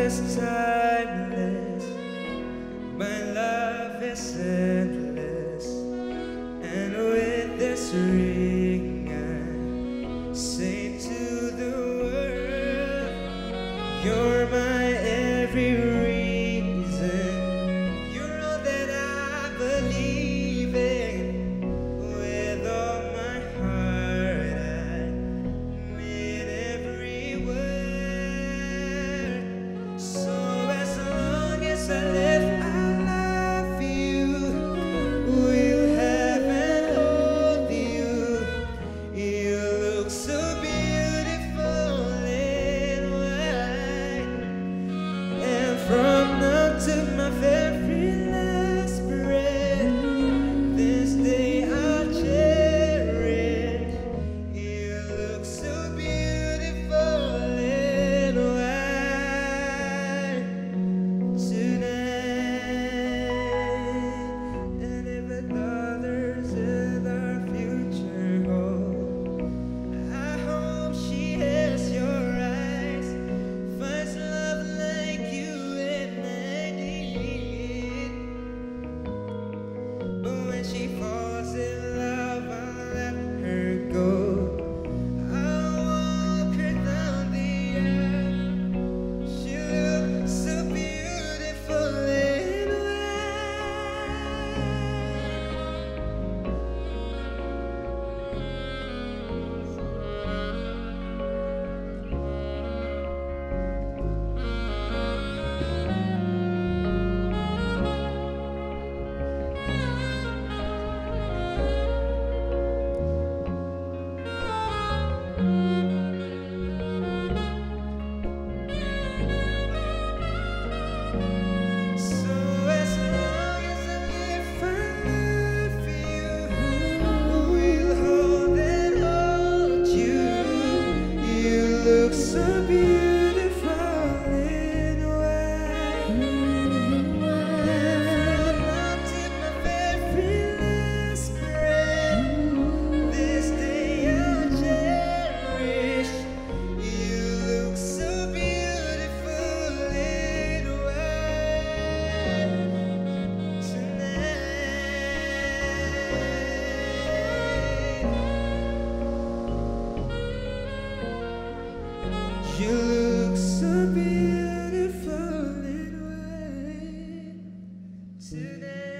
is timeless, my love is endless, and with this ring I say to the world, you're my every reason, you're all that I believe in. With all my heart I mean every word. So as long as I live, I love you, will have and hold you. You look so beautiful in white, and from now to my very last breath, this day I'll cherish. You look so beautiful in white tonight. And if others in our future hold, I hope she has your eyes, finds love like you and I did. But when she falls in love, I'll let her go. I'll walk her down the aisle. She looks so beautiful in So as long as I live, I love you, will hold and hold you. You look so beautiful in white, and from now to my very last breath, this day I'll cherish. You look so beautiful in white tonight. You look so beautiful in white tonight.